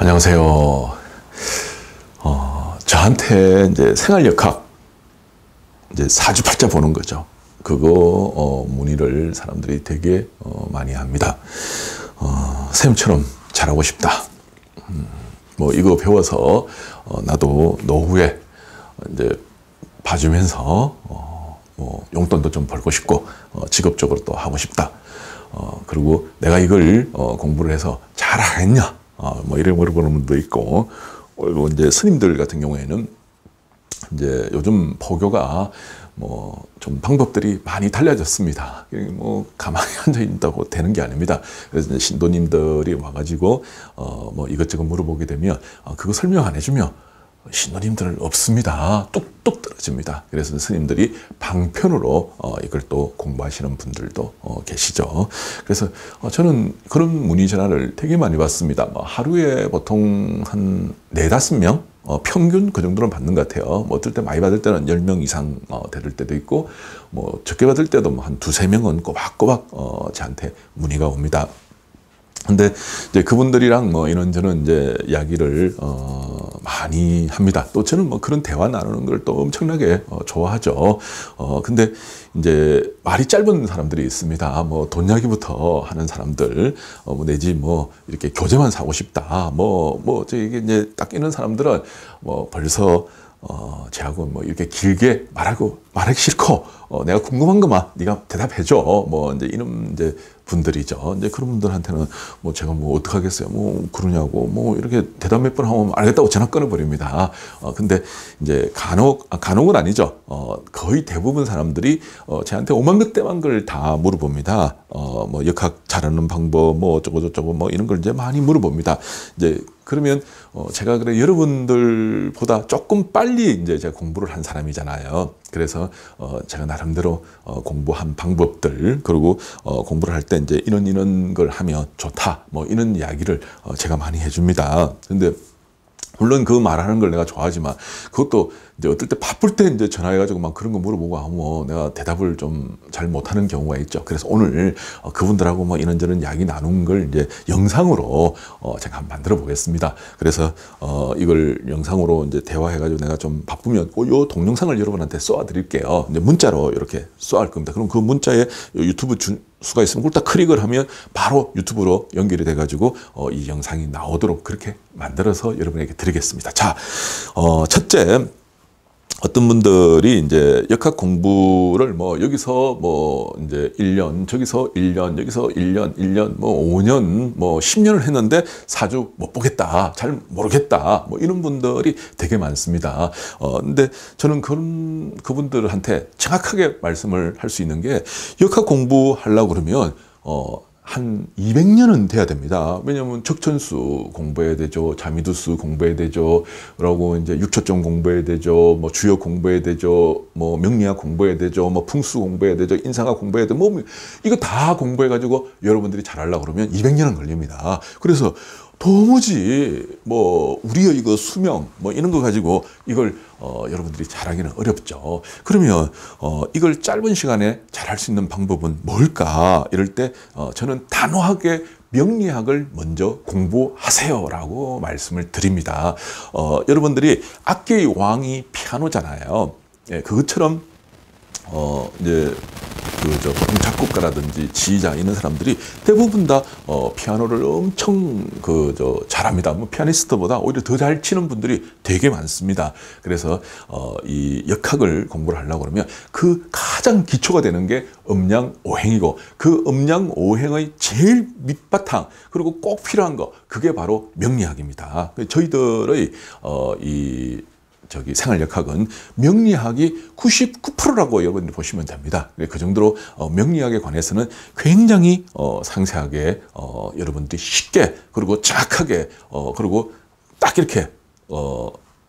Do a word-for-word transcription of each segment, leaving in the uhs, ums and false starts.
안녕하세요. 어, 저한테 이제 생활역학, 이제 사주팔자 보는 거죠. 그거 어, 문의를 사람들이 되게 어, 많이 합니다. 어, 쌤처럼 잘하고 싶다. 음, 뭐 이거 배워서 어, 나도 노후에 이제 봐주면서 어, 뭐 용돈도 좀 벌고 싶고 어, 직업적으로 또 하고 싶다. 어, 그리고 내가 이걸 어, 공부를 해서 잘하겠냐? 어, 뭐 이런 물어보는 분도 있고, 뭐 이제 스님들 같은 경우에는 이제 요즘 포교가 뭐 좀 방법들이 많이 달라졌습니다. 뭐 가만히 앉아 있다고 되는 게 아닙니다. 그래서 이제 신도님들이 와가지고 어, 뭐 이것저것 물어보게 되면 어, 그거 설명 안 해주면 신도님들 없습니다. 뚝뚝 떨어집니다. 그래서 스님들이 방편으로 어, 이걸 또 공부하시는 분들도 어, 계시죠. 그래서 어, 저는 그런 문의 전화를 되게 많이 받습니다. 뭐 하루에 보통 한 네다섯 명 어, 평균 그 정도는 받는 것 같아요. 뭐 어떨 때 많이 받을 때는 열 명 이상 어, 될 때도 있고, 뭐 적게 받을 때도 뭐 한 두세 명은 꼬박꼬박 어, 저한테 문의가 옵니다. 근데 이제 그분들이랑 뭐 이런저런 이제 이야기를 어 많이 합니다. 또 저는 뭐 그런 대화 나누는 걸 또 엄청나게 어 좋아하죠. 어 근데 이제 말이 짧은 사람들이 있습니다. 뭐 돈 이야기부터 하는 사람들, 어 뭐 내지 뭐 이렇게 교재만 사고 싶다. 뭐 뭐 저 이게 이제 딱 이런 사람들은 뭐 벌써 어, 제하고 뭐 이렇게 길게 말하고, 말하기 싫고, 어, 내가 궁금한 것만 네가 대답해줘. 뭐, 이제 이런 이제 분들이죠. 이제 그런 분들한테는 뭐 제가 뭐 어떡하겠어요. 뭐 그러냐고. 뭐 이렇게 대답 몇 번 하면 알겠다고 전화 끊어버립니다. 어, 근데 이제 간혹, 아, 간혹은 아니죠. 어, 거의 대부분 사람들이 어, 저한테 오만긋대만 걸 다 물어봅니다. 어, 뭐 역학 잘하는 방법, 뭐 어쩌고저쩌고 뭐 이런 걸 이제 많이 물어봅니다. 이제 그러면 어 제가 그래 여러분들보다 조금 빨리 이제 제가 공부를 한 사람이잖아요. 그래서 어 제가 나름대로 어 공부한 방법들, 그리고 어 공부를 할 때 이제 이런 이런 걸 하면 좋다, 뭐 이런 이야기를 어 제가 많이 해줍니다. 근데 물론 그 말하는 걸 내가 좋아하지만 그것도 이제 어떨 때 바쁠 때 이제 전화해가지고 막 그런 거 물어보고 하면 내가 대답을 좀 잘 못하는 경우가 있죠. 그래서 오늘 어 그분들하고 뭐 이런저런 이야기 나눈 걸 이제 영상으로 어 제가 한번 만들어 보겠습니다. 그래서 어 이걸 영상으로 이제 대화해가지고 내가 좀 바쁘면 어, 요 동영상을 여러분한테 쏘아 드릴게요. 이제 문자로 이렇게 쏘아 할 겁니다. 그럼 그 문자에 유튜브 준 수가 있으면 꿀딱 클릭을 하면 바로 유튜브로 연결이 돼가지고 어, 이 영상이 나오도록 그렇게 만들어서 여러분에게 드리겠습니다. 자, 어, 첫째, 어떤 분들이 이제 역학 공부를 뭐 여기서 뭐 이제 일 년, 저기서 일 년, 여기서 일 년, 일 년, 뭐 오 년, 뭐 십 년을 했는데 사주 못 보겠다, 잘 모르겠다, 뭐 이런 분들이 되게 많습니다. 어, 근데 저는 그런, 그분들한테 정확하게 말씀을 할 수 있는 게 역학 공부하려고 그러면, 어, 한 이백 년은 돼야 됩니다. 왜냐면 적천수 공부해야 되죠. 자미두수 공부해야 되죠. 그러고 이제 육초점 공부해야 되죠. 뭐 주역 공부해야 되죠. 뭐 명리학 공부해야 되죠. 뭐 풍수 공부해야 되죠. 인상학 공부해야 되죠. 뭐 이거 다 공부해가지고 여러분들이 잘하려고 그러면 이백 년은 걸립니다. 그래서 도무지 뭐 우리의 이거 수명 뭐 이런 거 가지고 이걸 어 여러분들이 잘하기는 어렵죠. 그러면 어 이걸 짧은 시간에 잘할 수 있는 방법은 뭘까? 이럴 때 어 저는 단호하게 명리학을 먼저 공부하세요라고 말씀을 드립니다. 어 여러분들이 악기의 왕이 피아노잖아요. 예, 그것처럼 어 이제 그저 보통 작곡가라든지 지휘자 있는 사람들이 대부분 다 어, 피아노를 엄청 그 저 잘합니다. 뭐 피아니스트보다 오히려 더 잘 치는 분들이 되게 많습니다. 그래서 어, 이 역학을 공부를 하려고 그러면 그 가장 기초가 되는 게 음양 오행이고, 그 음양 오행의 제일 밑바탕, 그리고 꼭 필요한 거, 그게 바로 명리학입니다. 저희들의 어, 이 저기 생활역학은 명리학이 구십구 퍼센트라고 여러분들이 보시면 됩니다. 그 정도로 어, 명리학에 관해서는 굉장히 어, 상세하게 어, 여러분들이 쉽게, 그리고 정확하게, 어, 그리고 딱 이렇게 어,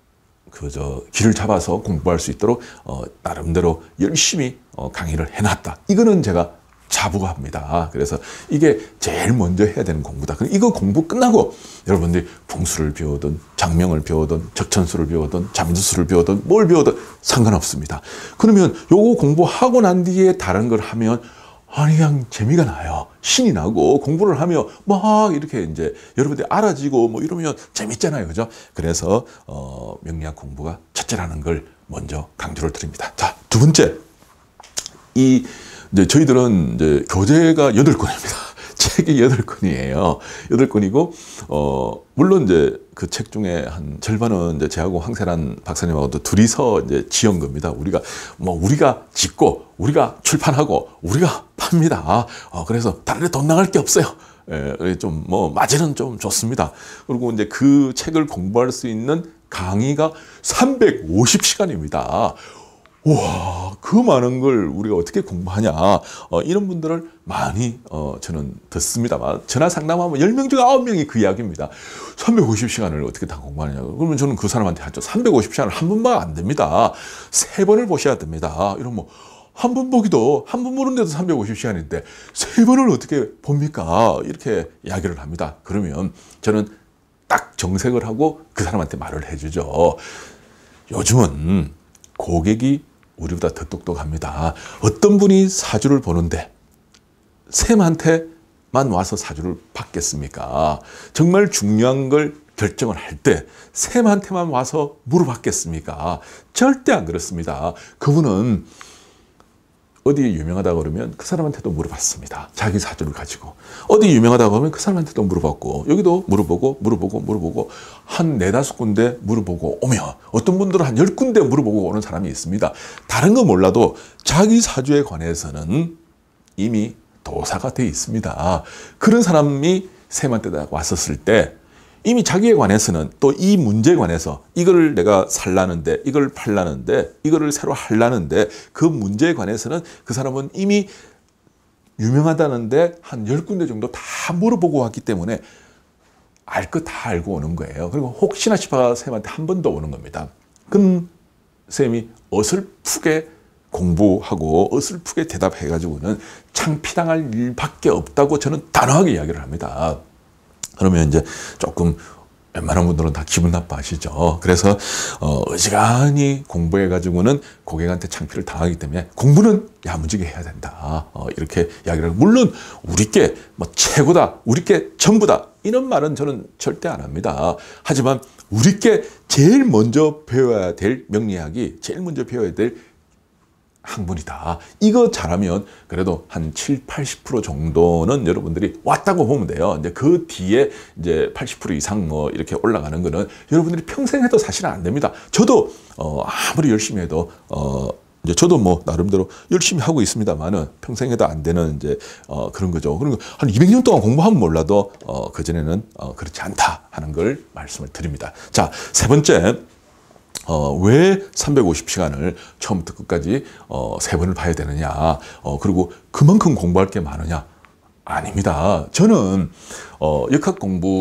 그저 길을 잡아서 공부할 수 있도록 어, 나름대로 열심히 어, 강의를 해놨다. 이거는 제가 자부합니다. 그래서 이게 제일 먼저 해야 되는 공부다. 이거 공부 끝나고 여러분들이 풍수를 배우든 장명을 배우든 적천수를 배우든 잠두수를 배우든 뭘 배우든 상관없습니다. 그러면 요거 공부하고 난 뒤에 다른 걸 하면 아니, 그냥 재미가 나요. 신이 나고 공부를 하며 막 이렇게 이제 여러분들이 알아지고 뭐 이러면 재밌잖아요. 그죠? 그래서, 어, 명리학 공부가 첫째라는 걸 먼저 강조를 드립니다. 자, 두 번째. 이, 이제 저희들은 이제 교재가 여덟 권입니다. 책이 여덟 권이에요. 여덟 권이고, 어, 물론 이제 그 책 중에 한 절반은 이제 저하고 황세란 박사님하고도 둘이서 이제 지은 겁니다. 우리가, 뭐, 우리가 짓고, 우리가 출판하고, 우리가 팝니다. 어, 그래서 다른 데 돈 나갈 게 없어요. 예, 좀, 뭐, 맞이는 좀 좋습니다. 그리고 이제 그 책을 공부할 수 있는 강의가 삼백오십 시간입니다. 우와, 그 많은 걸 우리가 어떻게 공부하냐. 어, 이런 분들을 많이, 어, 저는 듣습니다. 전화 상담하면 열 명 중에 아홉 명이 그 이야기입니다. 삼백오십 시간을 어떻게 다 공부하느냐. 그러면 저는 그 사람한테 하죠. 삼백오십 시간을 한 번만 안 됩니다. 세 번을 보셔야 됩니다. 이런 뭐, 한 번 보기도, 한 번 보는데도 삼백오십 시간인데, 세 번을 어떻게 봅니까? 이렇게 이야기를 합니다. 그러면 저는 딱 정색을 하고 그 사람한테 말을 해주죠. 요즘은 고객이 우리보다 더 똑똑합니다. 어떤 분이 사주를 보는데 쌤한테만 와서 사주를 받겠습니까? 정말 중요한 걸 결정을 할 때 쌤한테만 와서 물어봤겠습니까? 절대 안 그렇습니다. 그분은 어디 유명하다고 그러면 그 사람한테도 물어봤습니다. 자기 사주를 가지고. 어디 유명하다고 하면 그 사람한테도 물어봤고, 여기도 물어보고, 물어보고, 물어보고, 한 네다섯 군데 물어보고 오면, 어떤 분들은 한 열 군데 물어보고 오는 사람이 있습니다. 다른 건 몰라도 자기 사주에 관해서는 이미 도사가 돼 있습니다. 그런 사람이 쌤한테 왔었을 때, 이미 자기에 관해서는 또 이 문제에 관해서 이걸 내가 살라는데, 이걸 팔라는데, 이거를 새로 하려는데 그 문제에 관해서는 그 사람은 이미 유명하다는데 한 열 군데 정도 다 물어보고 왔기 때문에 알 것 다 알고 오는 거예요. 그리고 혹시나 싶어 쌤한테 한 번 더 오는 겁니다. 그럼 쌤이 어설프게 공부하고 어설프게 대답해가지고는 창피당할 일밖에 없다고 저는 단호하게 이야기를 합니다. 그러면 이제 조금 웬만한 분들은 다 기분 나빠하시죠. 그래서 어, 어지간히 공부해가지고는 고객한테 창피를 당하기 때문에 공부는 야무지게 해야 된다. 어, 이렇게 이야기를 하고, 물론 우리께 뭐 최고다, 우리께 전부다 이런 말은 저는 절대 안 합니다. 하지만 우리께 제일 먼저 배워야 될 명리학이 제일 먼저 배워야 될 학문이다. 이거 잘하면 그래도 한 칠, 팔십 퍼센트 정도는 여러분들이 왔다고 보면 돼요. 이제 그 뒤에 이제 팔십 퍼센트 이상 뭐 이렇게 올라가는 거는 여러분들이 평생 해도 사실은 안 됩니다. 저도 어 아무리 열심히 해도 어 이제 저도 뭐 나름대로 열심히 하고 있습니다만은 평생 해도 안 되는 이제 어 그런 거죠. 그리고 한 이백 년 동안 공부하면 몰라도 어 그전에는 어 그렇지 않다 하는 걸 말씀을 드립니다. 자, 세 번째. 어, 왜 삼백오십 시간을 처음부터 끝까지 어, 세 번을 봐야 되느냐. 어, 그리고 그만큼 공부할 게 많으냐. 아닙니다. 저는 어, 역학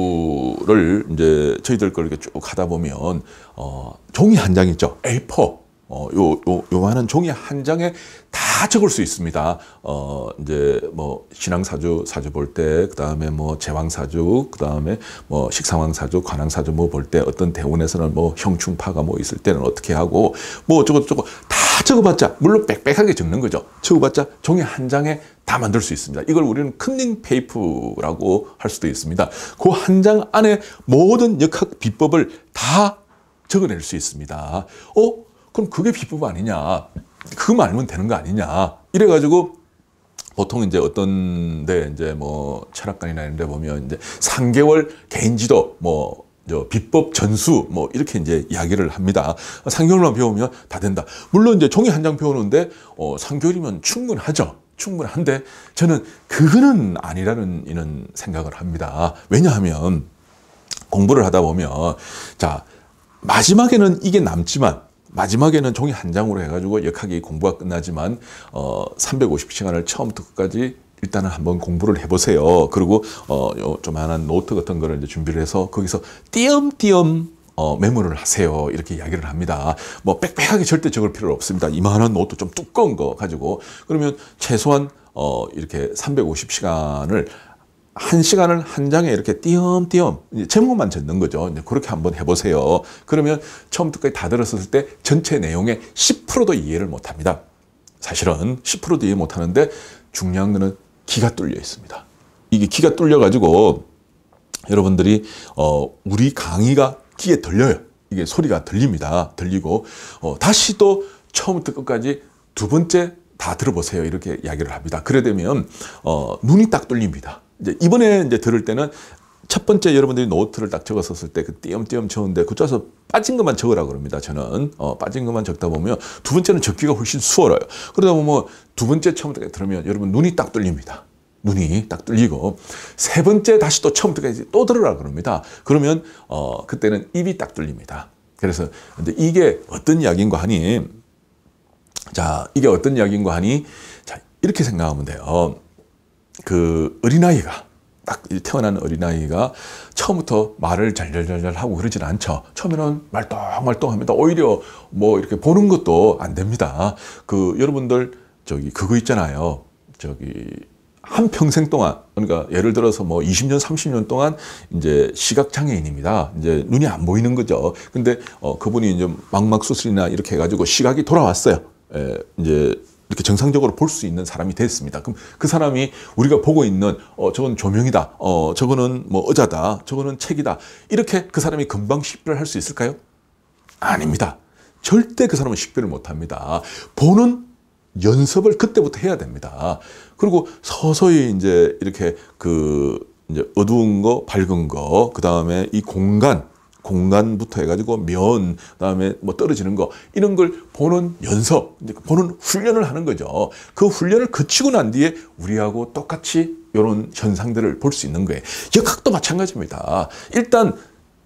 공부를 이제 저희들 걸 이렇게 쭉 하다 보면 어, 종이 한 장 있죠. 에이 사. 어, 요, 요, 요만한 종이 한 장에 다 적을 수 있습니다. 어, 이제 뭐, 신앙사주, 사주 볼 때, 그 다음에 뭐, 제왕사주, 그 다음에 뭐, 식상왕사주, 관왕사주 뭐 볼 때, 어떤 대운에서는 뭐, 형충파가 뭐 있을 때는 어떻게 하고, 뭐, 어쩌고저쩌고 다 적어봤자, 물론 빽빽하게 적는 거죠. 적어봤자 종이 한 장에 다 만들 수 있습니다. 이걸 우리는 커닝 페이퍼라고 할 수도 있습니다. 그 한 장 안에 모든 역학 비법을 다 적어낼 수 있습니다. 어? 그럼 그게 비법 아니냐? 그거만 알면 되는 거 아니냐? 이래가지고 보통 이제 어떤 데 이제 뭐 철학관이나 이런 데 보면 이제 삼 개월 개인 지도 뭐 저 비법 전수 뭐 이렇게 이제 이야기를 합니다. 삼 개월만 배우면 다 된다. 물론 이제 종이 한 장 배우는데 어 삼 개월이면 충분하죠. 충분한데 저는 그거는 아니라는 이런 생각을 합니다. 왜냐하면 공부를 하다 보면 자 마지막에는 이게 남지만 마지막에는 종이 한 장으로 해가지고 역학이 공부가 끝나지만 어 삼백오십 시간을 처음부터 끝까지 일단은 한번 공부를 해보세요. 그리고 어 조만한 노트 같은 거를 이제 준비를 해서 거기서 띄엄띄엄 어 메모를 하세요. 이렇게 이야기를 합니다. 뭐 빽빽하게 절대 적을 필요 없습니다. 이만한 노트 좀 두꺼운 거 가지고 그러면 최소한 어 이렇게 삼백오십 시간을 한 시간을 한 장에 이렇게 띄엄띄엄 제목만 적는 거죠. 이제 그렇게 한번 해보세요. 그러면 처음부터까지 다 들었을 때 전체 내용의 십 퍼센트도 이해를 못합니다. 사실은 십 퍼센트도 이해 못하는데 중요한 거는 기가 뚫려 있습니다. 이게 기가 뚫려 가지고 여러분들이 어 우리 강의가 귀에 들려요. 이게 소리가 들립니다. 들리고 어 다시 또 처음부터 끝까지 두 번째 다 들어보세요. 이렇게 이야기를 합니다. 그래 되면 어 눈이 딱 뚫립니다. 이제 이번에 이제 들을 때는 첫 번째 여러분들이 노트를 딱 적었었을 때 그 띄엄띄엄 적은데 그쪽에서 빠진 것만 적으라 그럽니다. 저는 어, 빠진 것만 적다 보면 두 번째는 적기가 훨씬 수월해요. 그러다 보면 두 번째 처음부터 들으면 여러분 눈이 딱 뚫립니다. 눈이 딱 뚫리고 세 번째 다시 또 처음부터 또 들으라 그럽니다. 그러면 어, 그때는 입이 딱 뚫립니다. 그래서 근데 이게 어떤 이야기인가 하니 자 이게 어떤 이야기인가 하니 자 이렇게 생각하면 돼요. 그 어린아이가 딱 태어난 어린아이가 처음부터 말을 잘잘잘 하고 그러진 않죠. 처음에는 말똥말똥합니다. 오히려 뭐 이렇게 보는 것도 안 됩니다. 그 여러분들 저기 그거 있잖아요. 저기 한 평생 동안 그러니까 예를 들어서 뭐 이십 년, 삼십 년 동안 이제 시각 장애인입니다. 이제 눈이 안 보이는 거죠. 근데 어 그분이 이제 망막 수술이나 이렇게 해가지고 시각이 돌아왔어요. 에, 이제 이렇게 정상적으로 볼 수 있는 사람이 됐습니다. 그럼 그 사람이 우리가 보고 있는 어 저건 조명이다, 어 저거는 뭐 의자다, 저거는 책이다 이렇게 그 사람이 금방 식별을 할 수 있을까요? 아닙니다. 절대 그 사람은 식별을 못합니다. 보는 연습을 그때부터 해야 됩니다. 그리고 서서히 이제 이렇게 그 이제 어두운 거, 밝은 거, 그 다음에 이 공간. 공간부터 해가지고 면, 그다음에 뭐 떨어지는 거 이런 걸 보는 연습, 보는 훈련을 하는 거죠. 그 훈련을 거치고 난 뒤에 우리하고 똑같이 이런 현상들을 볼 수 있는 거예요. 역학도 마찬가지입니다. 일단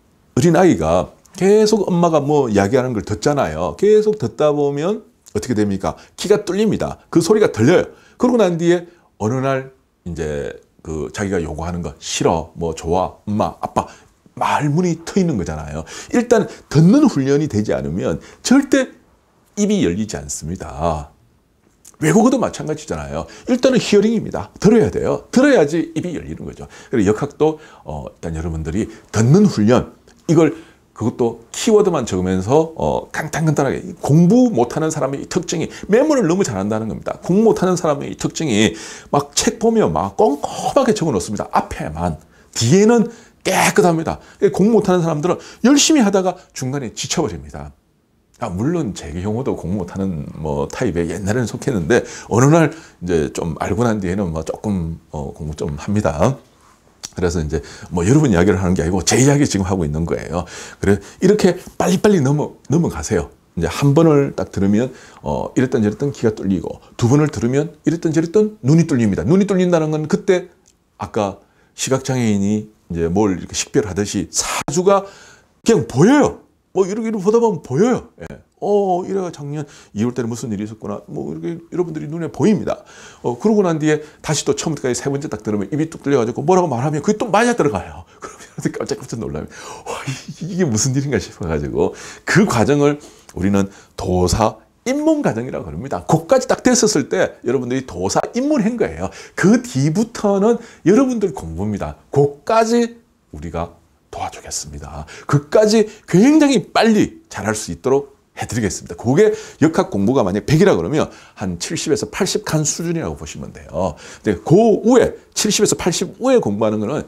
어린아이가 계속 엄마가 뭐 이야기하는 걸 듣잖아요. 계속 듣다 보면 어떻게 됩니까? 귀가 뚫립니다. 그 소리가 들려요. 그러고 난 뒤에 어느 날 이제 그 자기가 요구하는 거 싫어, 뭐 좋아, 엄마, 아빠 말문이 트이는 거잖아요. 일단 듣는 훈련이 되지 않으면 절대 입이 열리지 않습니다. 외국어도 마찬가지잖아요. 일단은 히어링입니다. 들어야 돼요. 들어야지 입이 열리는 거죠. 그리고 역학도 어, 일단 여러분들이 듣는 훈련 이걸 그것도 키워드만 적으면서 어, 간단간단하게 공부 못하는 사람의 특징이 메모를 너무 잘한다는 겁니다. 공부 못하는 사람의 특징이 막 책 보면 막 꼼꼼하게 적어놓습니다. 앞에만. 뒤에는 깨끗합니다. 공부 못하는 사람들은 열심히 하다가 중간에 지쳐버립니다. 아, 물론 제 경우도 공부 못하는 뭐 타입에 옛날에는 속했는데 어느 날 이제 좀 알고 난 뒤에는 뭐 조금 어, 공부 좀 합니다. 그래서 이제 뭐 여러분 이야기를 하는 게 아니고 제 이야기 지금 하고 있는 거예요. 그래 이렇게 빨리빨리 넘어 넘어가세요. 이제 한 번을 딱 들으면 어 이랬던 저랬던 귀가 뚫리고 두 번을 들으면 이랬던 저랬던 눈이 뚫립니다. 눈이 뚫린다는 건 그때 아까 시각장애인이 이제 뭘 이렇게 식별하듯이 사주가 그냥 보여요. 뭐 이렇게 보다 보면 보여요. 예. 어, 이래가 작년 이월 달에 무슨 일이 있었구나. 뭐 이렇게 여러분들이 눈에 보입니다. 어, 그러고 난 뒤에 다시 또 처음부터까지 세 번째 딱 들으면 입이 뚝 뚫려가지고 뭐라고 말하면 그게 또 맞아 들어가요. 그러면 깜짝깜짝 놀라요. 와, 이게 무슨 일인가 싶어가지고 그 과정을 우리는 도사 입문 과정이라고 그럽니다. 그까지 딱 됐었을 때 여러분들이 도사 입문한 거예요. 그 뒤부터는 여러분들 공부입니다. 그까지 우리가 도와주겠습니다. 그까지 굉장히 빨리 잘할 수 있도록 해드리겠습니다. 그게 역학 공부가 만약 백이라 그러면 한 칠십에서 팔십 간 수준이라고 보시면 돼요. 근데 그 후에 칠십에서 팔십 후에 공부하는 거는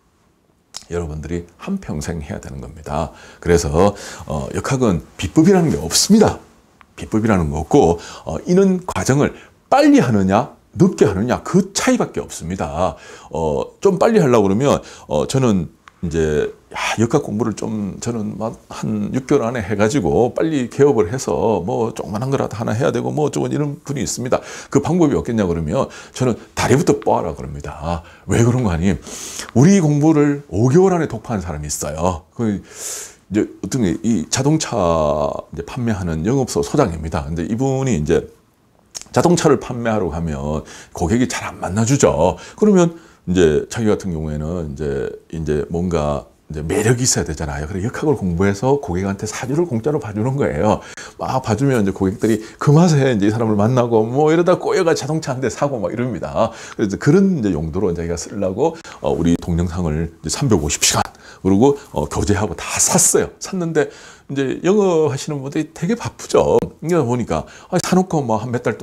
여러분들이 한평생 해야 되는 겁니다. 그래서 어, 역학은 비법이라는 게 없습니다. 비법이라는 거 없고 어, 이런 과정을 빨리 하느냐 늦게 하느냐 그 차이밖에 없습니다. 어, 좀 빨리 하려고 그러면 어, 저는 이제 야, 역학 공부를 좀 저는 한 육 개월 안에 해가지고 빨리 개업을 해서 뭐 조그만한 거라도 하나 해야 되고 뭐 어쩌고 이런 분이 있습니다. 그 방법이 없겠냐 그러면 저는 다리부터 뽀아라 그럽니다. 왜 그런 거 아니? 우리 공부를 오 개월 안에 독파한 사람이 있어요. 그 이제 어떤 게 이 자동차 이제 판매하는 영업소 소장입니다. 근데 이분이 이제 자동차를 판매하러 가면 고객이 잘 안 만나주죠. 그러면 이제 자기 같은 경우에는 이제 이제 뭔가 이제 매력이 있어야 되잖아요. 그래서 역학을 공부해서 고객한테 사주를 공짜로 봐주는 거예요. 막 봐주면 이제 고객들이 그 맛에 이제 이 사람을 만나고 뭐 이러다 꼬여가 자동차 한 대 사고 막 이럽니다. 그래서 그런 이제 용도로 자기가 쓰려고 어 우리 동영상을 이제 삼백오십 시간 그리고 어 교재하고 다 샀어요. 샀는데 이제 영어 하시는 분들이 되게 바쁘죠. 그러다 보니까 아, 사놓고 뭐 한 몇 달 동안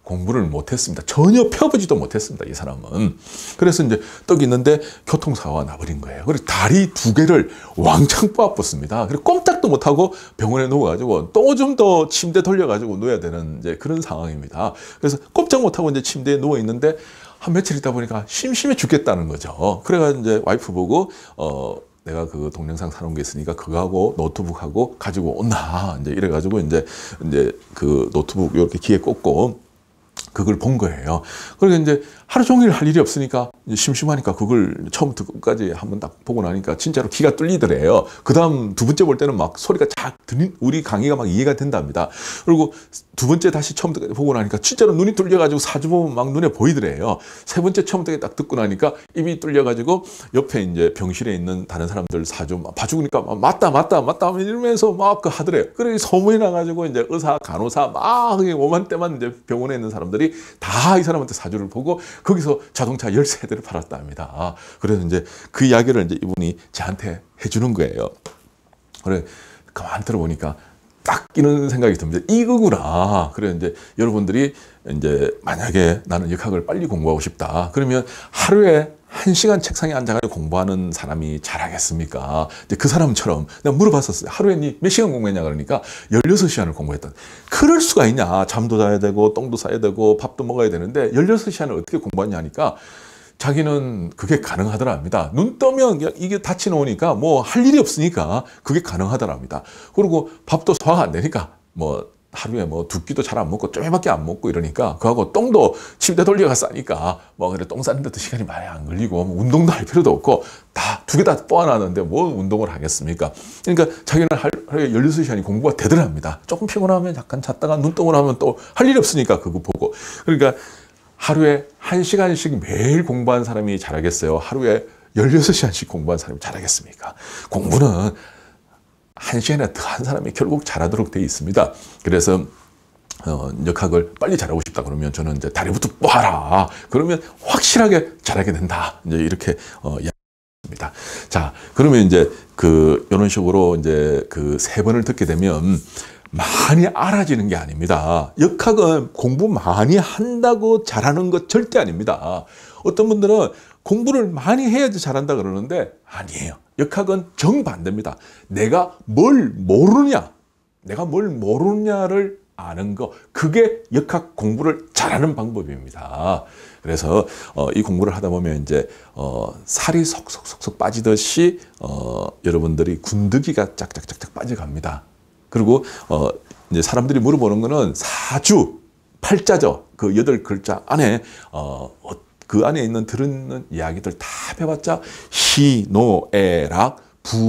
공부를 못했습니다. 전혀 펴보지도 못했습니다. 이 사람은. 그래서 이제 떡 있는데 교통사고가 나버린 거예요. 그리고 다리 두 개를 왕창 뽑아붙습니다. 그리고 꼼짝도 못하고 병원에 누워가지고 또 좀 더 침대 돌려가지고 누워야 되는 이제 그런 상황입니다. 그래서 꼼짝 못하고 이제 침대에 누워 있는데 한 며칠 있다 보니까 심심해 죽겠다는 거죠. 그래가지고 이제 와이프 보고 어. 내가 그 동영상 사놓은 게 있으니까 그거하고 노트북하고 가지고 온나 이제 이래가지고 이제 이제 그 노트북 이렇게 귀에 꽂고 그걸 본 거예요. 그러니까 이제 하루 종일 할 일이 없으니까 이제 심심하니까 그걸 처음부터 끝까지 한번 딱 보고 나니까 진짜로 귀가 뚫리더래요. 그 다음 두 번째 볼 때는 막 소리가 쫙 들린, 우리 강의가 막 이해가 된답니다. 그리고 두 번째 다시 처음부터 보고 나니까 진짜로 눈이 뚫려가지고 사주 보면 막 눈에 보이더래요. 세 번째 처음부터 딱 듣고 나니까 입이 뚫려가지고 옆에 이제 병실에 있는 다른 사람들 사주 막 봐주니까 막 맞다, 맞다, 맞다 이러면서 막 그 하더래요. 그래 소문이 나가지고 이제 의사, 간호사 막 오만 때만 이제 병원에 있는 사람들이 다 이 사람한테 사주를 보고 거기서 자동차 열세 대를 팔았다 합니다. 그래서 이제 그 이야기를 이제 이분이 저한테 해주는 거예요. 그래, 가만 들어보니까 딱 이런 생각이 듭니다. 이거구나. 그래, 이제 여러분들이 이제 만약에 나는 역학을 빨리 공부하고 싶다. 그러면 하루에 한 시간 책상에 앉아가지고 공부하는 사람이 잘하겠습니까? 이제 그 사람처럼 내가 물어봤었어요. 하루에 니 몇 시간 공부했냐 그러니까 열여섯 시간을 공부했다. 그럴 수가 있냐? 잠도 자야 되고 똥도 싸야 되고 밥도 먹어야 되는데 열여섯 시간을 어떻게 공부하냐 하니까 자기는 그게 가능하더랍니다. 눈 뜨면 이게 닫혀 놓으니까 뭐 할 일이 없으니까 그게 가능하더랍니다. 그리고 밥도 소화가 안 되니까 뭐 하루에 뭐 두 끼도 잘 안 먹고 쪼매밖에 안 먹고 이러니까 그하고 똥도 침대 돌려가 싸니까 뭐 그래 똥 싸는 데도 시간이 많이 안 걸리고 뭐 운동도 할 필요도 없고 다 두 개 다 뽑아놨는데 뭐 운동을 하겠습니까? 그러니까 자기는 하루에 열여섯 시간이 공부가 되더랍니다. 조금 피곤하면 잠깐 잤다가 눈동을 하면 또 할 일이 없으니까 그거 보고. 그러니까 하루에 한 시간씩 매일 공부한 사람이 잘하겠어요? 하루에 열여섯 시간씩 공부한 사람이 잘하겠습니까? 공부는 한 시간에 더 한 사람이 결국 잘하도록 되어 있습니다. 그래서 어, 역학을 빨리 잘하고 싶다 그러면 저는 이제 다리부터 뽀아라. 그러면 확실하게 잘하게 된다. 이제 이렇게 어, 이야기합니다. 자, 그러면 이제 그 이런 식으로 이제 그 세 번을 듣게 되면 많이 알아지는 게 아닙니다. 역학은 공부 많이 한다고 잘하는 것 절대 아닙니다. 어떤 분들은 공부를 많이 해야지 잘한다 그러는데 아니에요. 역학은 정반대입니다. 내가 뭘 모르냐, 내가 뭘 모르냐를 아는 거, 그게 역학 공부를 잘하는 방법입니다. 그래서 어, 이 공부를 하다 보면 이제 어, 살이 속속속속 빠지듯이 어, 여러분들이 군더기가 짝짝짝짝 빠져갑니다. 그리고 어, 이제 사람들이 물어보는 거는 사주, 팔자죠. 그 여덟 글자 안에 어, 그 안에 있는 들은 이야기들 다 해봤자 희노애락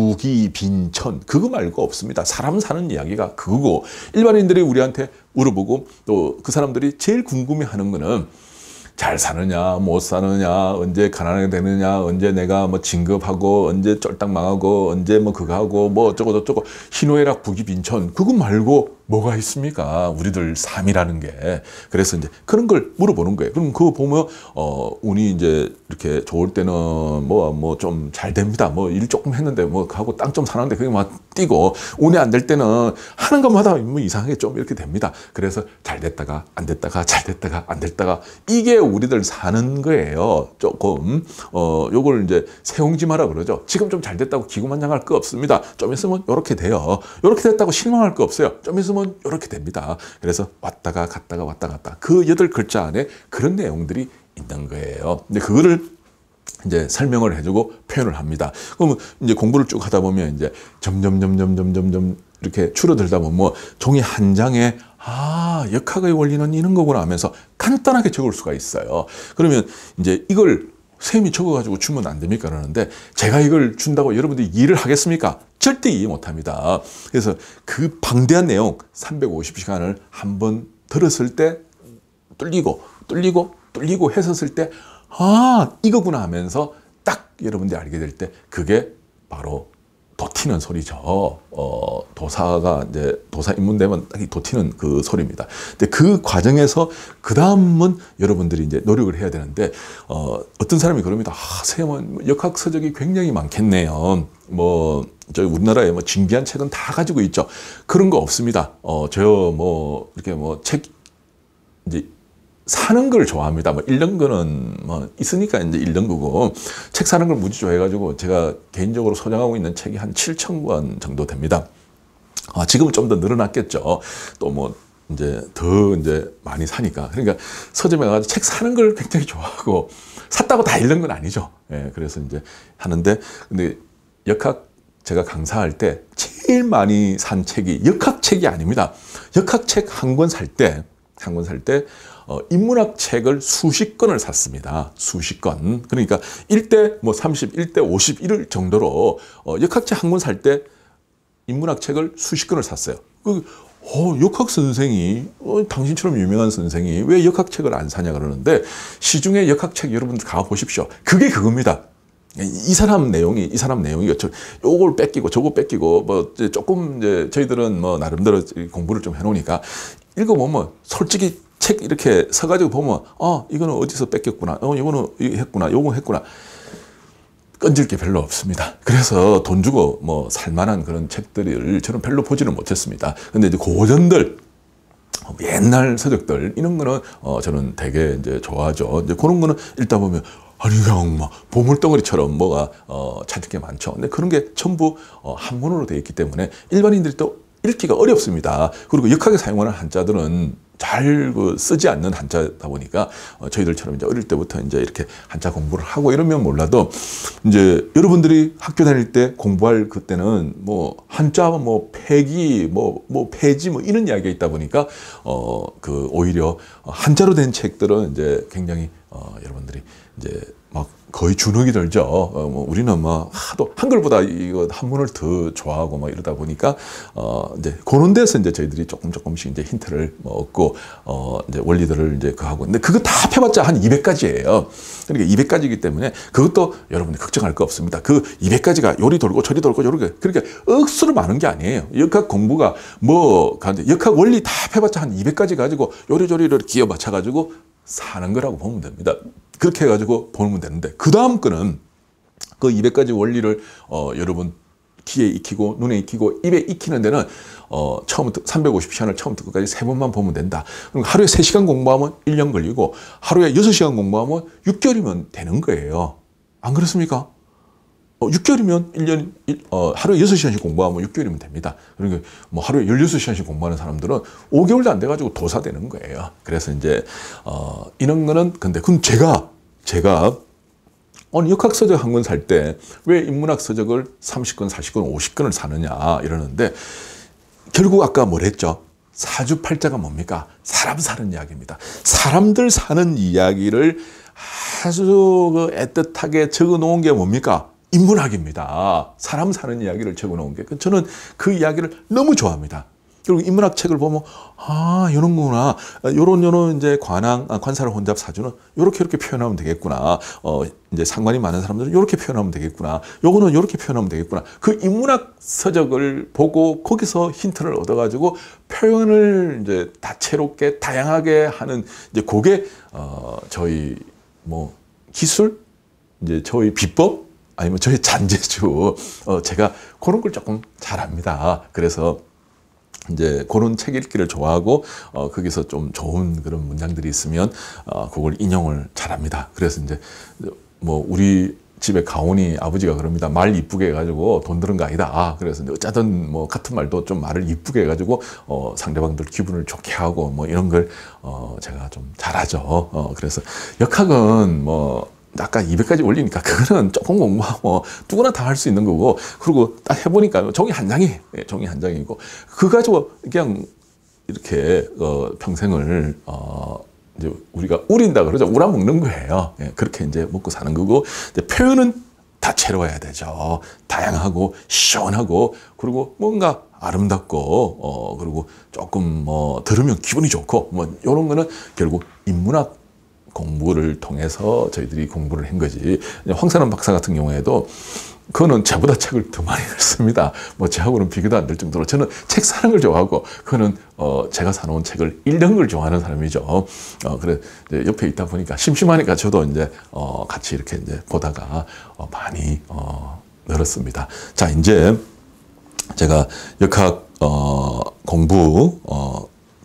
부기빈천 그거 말고 없습니다. 사람 사는 이야기가 그거고 일반인들이 우리한테 물어보고 또 그 사람들이 제일 궁금해하는 거는 잘 사느냐 못 사느냐 언제 가난하게 되느냐 언제 내가 뭐 진급하고 언제 쫄딱 망하고 언제 뭐 그거 하고 뭐 어쩌고 저쩌고 희노애락 부기빈천 그거 말고 뭐가 있습니까? 우리들 삶이라는 게. 그래서 이제 그런 걸 물어보는 거예요. 그럼 그거 보면 어 운이 이제 이렇게 좋을 때는 뭐 뭐 좀 잘 됩니다. 뭐 일 조금 했는데 뭐 하고 땅 좀 사는데 그게 막 뛰고 운이 안 될 때는 하는 것마다 뭐 이상하게 좀 이렇게 됩니다. 그래서 잘 됐다가 안 됐다가 잘 됐다가 안 됐다가 이게 우리들 사는 거예요. 조금 어 요걸 이제 세옹지마라 그러죠. 지금 좀 잘 됐다고 기고만장할 거 없습니다. 좀 있으면 요렇게 돼요. 요렇게 됐다고 실망할 거 없어요. 좀 있으면 이렇게 됩니다. 그래서 왔다가 갔다가 왔다 갔다 그 여덟 글자 안에 그런 내용들이 있는 거예요. 근데 그거를 이제 설명을 해주고 표현을 합니다. 그러면 이제 공부를 쭉 하다 보면 이제 점점 점점 점점 점 이렇게 줄어들다 보면 뭐 종이 한 장에 아 역학의 원리는 이런 거구나 하면서 간단하게 적을 수가 있어요. 그러면 이제 이걸 쌤이 적어가지고 주면 안 됩니까? 그러는데 제가 이걸 준다고 여러분들이 이해를 하겠습니까? 절대 이해 못합니다. 그래서 그 방대한 내용 삼백오십 시간을 한번 들었을 때 뚫리고 뚫리고 뚫리고 했었을 때 아 이거구나 하면서 딱 여러분들이 알게 될 때 그게 바로 도튀는 소리죠. 어, 도사가 이제 도사 입문되면 딱 도튀는 그 소리입니다. 근데 그 과정에서 그 다음은 여러분들이 이제 노력을 해야 되는데 어, 어떤 사람이 그럽니다. 아, 쌤은 역학 서적이 굉장히 많겠네요. 뭐 저희 우리나라에 뭐 진귀한 책은 다 가지고 있죠. 그런 거 없습니다. 어, 저 뭐 이렇게 뭐 책 이제 사는 걸 좋아합니다. 뭐 읽는 거는 뭐 있으니까 이제 읽는 거고, 책 사는 걸 무지 좋아해가지고 제가 개인적으로 소장하고 있는 책이 한 칠천 권 정도 됩니다. 아, 지금은 좀 더 늘어났겠죠. 또 뭐 이제 더 이제 많이 사니까. 그러니까 서점에 가서 책 사는 걸 굉장히 좋아하고, 샀다고 다 읽는 건 아니죠. 예, 그래서 이제 하는데, 근데 역학 제가 강사할 때 제일 많이 산 책이 역학책이 아닙니다. 역학책 한 권 살 때, 한 권 살 때, 어, 인문학 책을 수십 권을 샀습니다. 수십 권. 그러니까 일 대 뭐 삼십, 일 대 오십 이럴 정도로, 어, 역학책 한 권 살 때 인문학 책을 수십 권을 샀어요. 그, 어, 역학 선생이, 어, 당신처럼 유명한 선생이 왜 역학책을 안 사냐 그러는데, 시중에 역학책 여러분들 가보십시오. 그게 그겁니다. 이 사람 내용이, 이 사람 내용이, 요걸 뺏기고, 저거 뺏기고, 뭐, 조금, 이제, 저희들은 뭐, 나름대로 공부를 좀 해놓으니까, 읽어보면, 솔직히 책 이렇게 서가지고 보면, 아, 이거는 어디서 뺏겼구나. 어, 이거는 했구나. 요거 했구나. 건질 게 별로 없습니다. 그래서 돈 주고 뭐 살만한 그런 책들을 저는 별로 보지는 못했습니다. 근데 이제 고전들, 옛날 서적들, 이런 거는 어 저는 되게 이제 좋아하죠. 이제 그런 거는 읽다 보면, 아니, 그냥 막 보물덩어리처럼 뭐가 어 찾을 게 많죠. 근데 그런 게 전부 어 한문으로 되어 있기 때문에 일반인들이 또 읽기가 어렵습니다. 그리고 역학에 사용하는 한자들은 잘 그 쓰지 않는 한자다 보니까 어 저희들처럼 이제 어릴 때부터 이제 이렇게 한자 공부를 하고 이러면 몰라도, 이제 여러분들이 학교 다닐 때 공부할 그때는 뭐 한자 뭐 폐기 뭐 뭐 폐지 뭐 이런 이야기가 있다 보니까 어 그 오히려 한자로 된 책들은 이제 굉장히 어 여러분들이 이제 막 거의 주눅이 들죠. 어, 뭐 우리는 막 하도 한글보다 이거 한문을 더 좋아하고 막 이러다 보니까 어 이제 그런 데서 이제 저희들이 조금 조금씩 이제 힌트를 뭐 얻고 어 이제 원리들을 이제 그 하고, 근데 그거 다 해봤자 한 이백 가지예요. 그러니까 이백 가지이기 때문에 그것도 여러분들 걱정할 거 없습니다. 그 이백 가지가 요리 돌고 저리 돌고 요렇게 그렇게 억수로 많은 게 아니에요. 역학 공부가 뭐 역학 원리 다 해봤자 한 이백 가지 가지고 요리조리를 기어 맞춰 가지고 사는 거라고 보면 됩니다. 그렇게 해가지고 보면 되는데, 그 다음 거는 그 이백 가지 원리를 어, 여러분 귀에 익히고 눈에 익히고 입에 익히는 데는 어, 처음부터 삼백오십 시간을 처음부터 끝까지 세 번만 보면 된다. 그럼 하루에 세 시간 공부하면 일 년 걸리고, 하루에 여섯 시간 공부하면 육 개월이면 되는 거예요. 안 그렇습니까? 어, 육 개월이면 일 년, 어, 하루에 여섯 시간씩 공부하면 육 개월이면 됩니다. 그러니까 뭐 하루에 열여섯 시간씩 공부하는 사람들은 오 개월도 안 돼가지고 도사되는 거예요. 그래서 이제, 어, 이런 거는, 근데, 그럼 제가, 제가, 아니, 역학서적 한 권 살 때 왜 인문학 서적을 삼십 권, 사십 권, 오십 권을 사느냐, 이러는데, 결국 아까 뭐랬죠? 사주팔자가 뭡니까? 사람 사는 이야기입니다. 사람들 사는 이야기를 아주 그 애틋하게 적어 놓은 게 뭡니까? 인문학입니다. 사람 사는 이야기를 적어놓은 게. 저는 그 이야기를 너무 좋아합니다. 그리고 인문학 책을 보면, 아, 이런 거구나. 요런, 요런 이제 관왕, 관사를 혼잡 사주는 요렇게, 이렇게 표현하면 되겠구나. 어, 이제 상관이 많은 사람들은 요렇게 표현하면 되겠구나. 요거는 요렇게 표현하면 되겠구나. 그 인문학 서적을 보고 거기서 힌트를 얻어가지고 표현을 이제 다채롭게, 다양하게 하는, 이제 그게, 어, 저희 뭐 기술? 이제 저희 비법? 아니면 저희 잔재주, 어, 제가 그런 걸 조금 잘합니다. 그래서 이제 그런 책 읽기를 좋아하고, 어, 거기서 좀 좋은 그런 문장들이 있으면, 어, 그걸 인용을 잘합니다. 그래서 이제 뭐 우리 집에 가오니 아버지가 그럽니다. 말 이쁘게 해가지고 돈 드는 거 아니다. 아, 그래서 이제 어쩌든 뭐 같은 말도 좀 말을 이쁘게 해가지고, 어, 상대방들 기분을 좋게 하고 뭐 이런 걸, 어, 제가 좀 잘하죠. 어, 그래서 역학은 뭐, 아까 이백 가지 원리니까 그거는 조금 공부하고 누구나 다 할 수 있는 거고, 그리고 딱 해보니까 종이 한 장이, 종이 한 장이고, 그거 가지고 그냥 이렇게 어, 평생을 어, 이제 우리가 우린다 그러죠. 우라먹는 거예요. 예, 그렇게 이제 먹고 사는 거고, 이제 표현은 다채로워야 되죠. 다양하고 시원하고, 그리고 뭔가 아름답고, 어, 그리고 조금 뭐 들으면 기분이 좋고, 뭐 이런 거는 결국 인문학 공부를 통해서 저희들이 공부를 한 거지. 황선원 박사 같은 경우에도 그거는 저보다 책을 더 많이 읽습니다. 뭐 저하고는 비교도 안 될 정도로 저는 책 사는 걸 좋아하고, 그거는 어 제가 사놓은 책을 읽는 걸 좋아하는 사람이죠. 어 그래 이제 옆에 있다 보니까 심심하니까 저도 이제 어 같이 이렇게 이제 보다가 어 많이 어 늘었습니다. 자, 이제 제가 역학 어 공부 어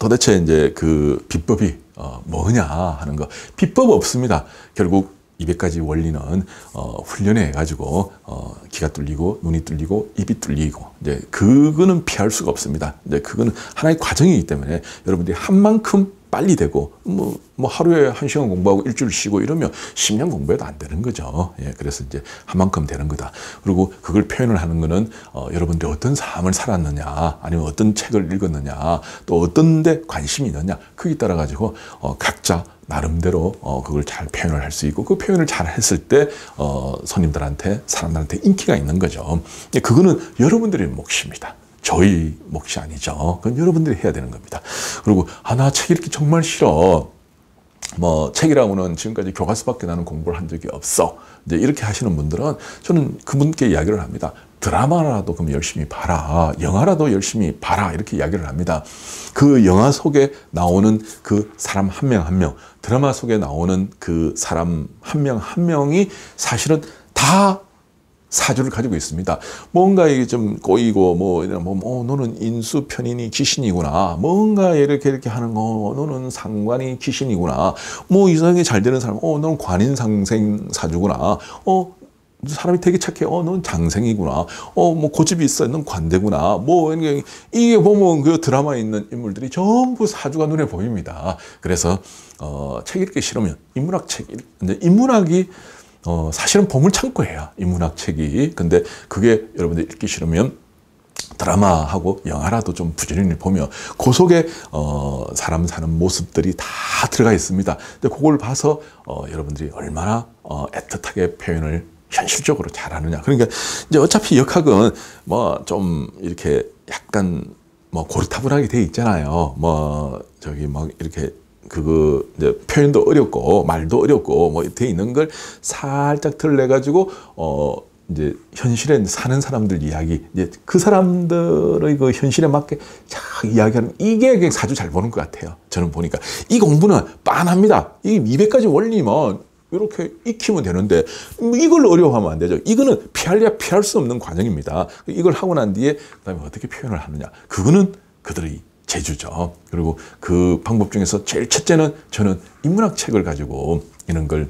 도대체 이제 그 비법이 어, 뭐냐 하는 거. 비법 없습니다. 결국 이백 가지 원리는 어, 훈련해 가지고 어, 귀가 뚫리고 눈이 뚫리고 입이 뚫리고 이제 그거는 피할 수가 없습니다. 이제 그거는 하나의 과정이기 때문에 여러분들이 한 만큼 빨리 되고 뭐, 뭐 하루에 한 시간 공부하고 일주일 쉬고 이러면 십 년 공부해도 안 되는 거죠. 예, 그래서 이제 한 만큼 되는 거다. 그리고 그걸 표현을 하는 거는 어, 여러분들이 어떤 삶을 살았느냐, 아니면 어떤 책을 읽었느냐, 또 어떤 데 관심이 있느냐, 거기에 따라 가지고 어, 각자 나름대로 어, 그걸 잘 표현을 할 수 있고, 그 표현을 잘 했을 때 어, 손님들한테, 사람들한테 인기가 있는 거죠. 그거는 여러분들의 몫입니다. 저희 몫이 아니죠. 그건 여러분들이 해야 되는 겁니다. 그리고 아, 나 책 읽기 정말 싫어. 뭐 책이라고는 지금까지 교과서밖에 나는 공부를 한 적이 없어. 이제 이렇게 하시는 분들은 저는 그분께 이야기를 합니다. 드라마라도 그럼 열심히 봐라. 영화라도 열심히 봐라. 이렇게 이야기를 합니다. 그 영화 속에 나오는 그 사람 한 명 한 명, 드라마 속에 나오는 그 사람 한 명 한 명이 사실은 다 사주를 가지고 있습니다. 뭔가 이게 좀 꼬이고, 뭐, 뭐, 어, 너는 인수 편인이 귀신이구나. 뭔가 이렇게 이렇게 하는 거, 너는 상관이 귀신이구나. 뭐, 이상하게 잘 되는 사람, 어, 너는 관인상생 사주구나. 어, 사람이 되게 착해. 어, 넌 장생이구나. 어, 뭐, 고집이 있어. 넌 관대구나. 뭐, 이게 보면 그 드라마에 있는 인물들이 전부 사주가 눈에 보입니다. 그래서, 어, 책 읽기 싫으면 인문학 책, 근데 인문학이 어, 사실은 보물창고예요. 인문학 책이. 근데 그게 여러분들 읽기 싫으면 드라마하고 영화라도 좀 부지런히 보면 그 속에 어, 사람 사는 모습들이 다 들어가 있습니다. 근데 그걸 봐서 어, 여러분들이 얼마나 어, 애틋하게 표현을 현실적으로 잘하느냐. 그러니까 이제 어차피 역학은 뭐 좀 이렇게 약간 뭐 고리타분하게 돼 있잖아요. 뭐 저기 막 이렇게 그거 이제 표현도 어렵고 말도 어렵고 뭐 돼 있는 걸 살짝 틀내 가지고 어 이제 현실에 사는 사람들 이야기, 이제 그 사람들의 그 현실에 맞게 잘 이야기하는, 이게 그냥 사주 잘 보는 것 같아요. 저는 보니까 이 공부는 빤합니다. 이 이백 가지 원리만 이렇게 익히면 되는데 이걸 어려워하면 안 되죠. 이거는 피할래야 피할 수 없는 과정입니다. 이걸 하고 난 뒤에 그다음에 어떻게 표현을 하느냐, 그거는 그들의 재주죠. 그리고 그 방법 중에서 제일 첫째는 저는 인문학 책을 가지고 이런 걸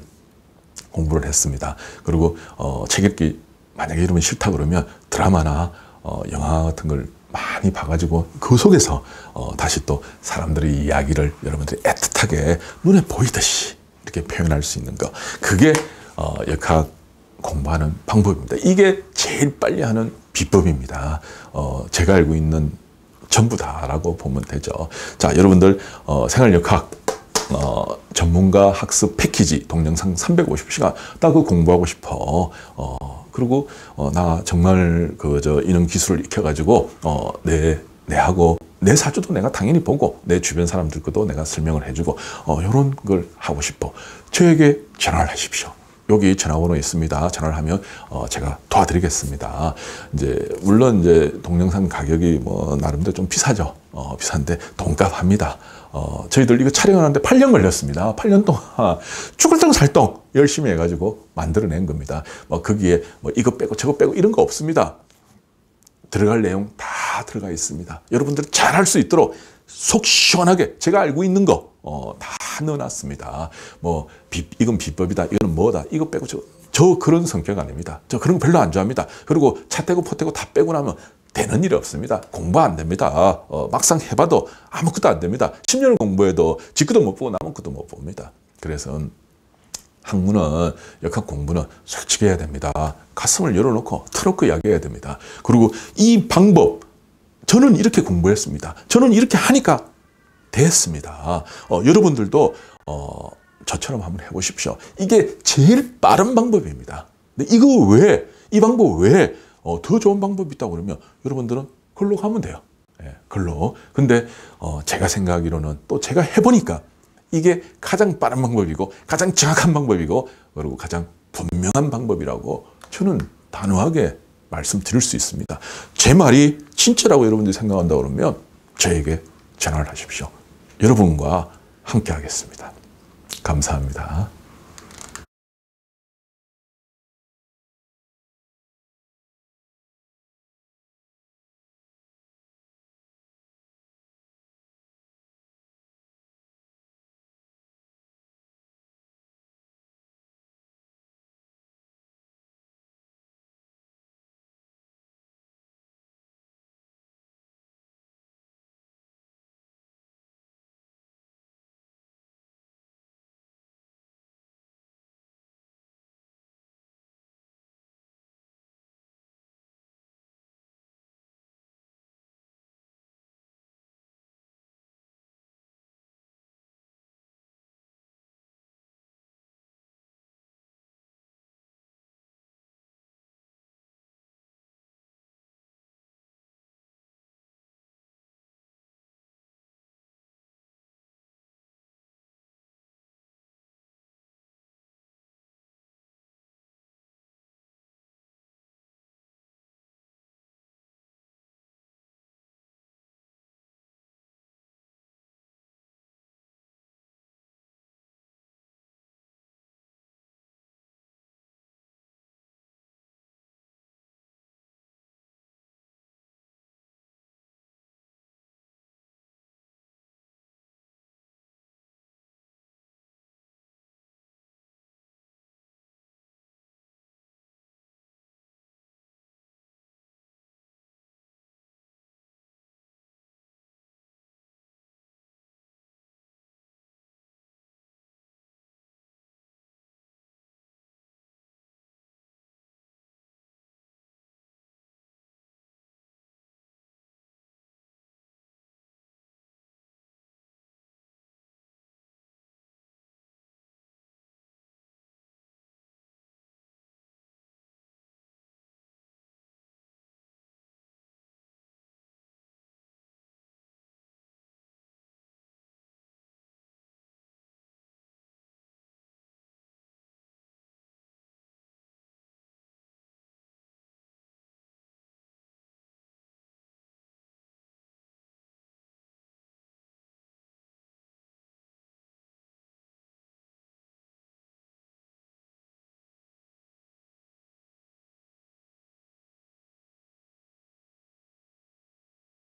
공부를 했습니다. 그리고 어, 책 읽기 만약에 이러면 싫다 그러면 드라마나 어, 영화 같은 걸 많이 봐가지고 그 속에서 어, 다시 또 사람들의 이야기를 여러분들이 애틋하게 눈에 보이듯이 이렇게 표현할 수 있는 거, 그게 어, 역학 공부하는 방법입니다. 이게 제일 빨리 하는 비법입니다. 어, 제가 알고 있는 전부 다라고 보면 되죠. 자, 여러분들 어, 생활역학 어, 전문가 학습 패키지 동영상 삼백오십 시간 딱 그 공부하고 싶어. 어, 그리고 어, 나 정말 그 저 이런 기술을 익혀가지고 어, 내 내하고 내 사주도 내가 당연히 보고 내 주변 사람들 것도 내가 설명을 해주고 어, 이런 걸 하고 싶어. 저에게 전화를 하십시오. 여기 전화번호 있습니다. 전화를 하면 어, 제가 도와드리겠습니다. 이제 물론 이제 동영상 가격이 뭐 나름대로 좀 비싸죠. 어, 비싼데 돈값 합니다. 어, 저희들 이거 촬영하는데 팔 년 걸렸습니다. 팔 년 동안 죽을 똥 살 똥 열심히 해가지고 만들어낸 겁니다. 뭐 거기에 뭐 이거 빼고 저거 빼고 이런 거 없습니다. 들어갈 내용 다 들어가 있습니다. 여러분들 잘할 수 있도록 속 시원하게 제가 알고 있는 거 어, 다 넣어놨습니다. 뭐 비, 이건 비법이다, 이거는 뭐다, 이거 빼고 저, 저 그런 성격 아닙니다. 저 그런 거 별로 안 좋아합니다. 그리고 차 떼고 포 떼고 다 빼고 나면 되는 일이 없습니다. 공부 안 됩니다. 어, 막상 해봐도 아무것도 안 됩니다. 십 년을 공부해도 지그도 못 보고 남은 것도 못 봅니다. 그래서 학문은, 역학 공부는 솔직히 해야 됩니다. 가슴을 열어놓고 틀어놓고 이야기해야 됩니다. 그리고 이 방법, 저는 이렇게 공부했습니다. 저는 이렇게 하니까 됐습니다. 어, 여러분들도 어, 저처럼 한번 해보십시오. 이게 제일 빠른 방법입니다. 근데 이거 왜, 이 방법 외에 어, 더 좋은 방법이 있다고 그러면 여러분들은 글로 가면 돼요. 예, 글로. 근데 어, 제가 생각하기로는 또 제가 해보니까 이게 가장 빠른 방법이고 가장 정확한 방법이고 그리고 가장 분명한 방법이라고 저는 단호하게 말씀드릴 수 있습니다. 제 말이 진짜라고 여러분들이 생각한다 그러면 저에게 전화를 하십시오. 여러분과 함께 하겠습니다. 감사합니다.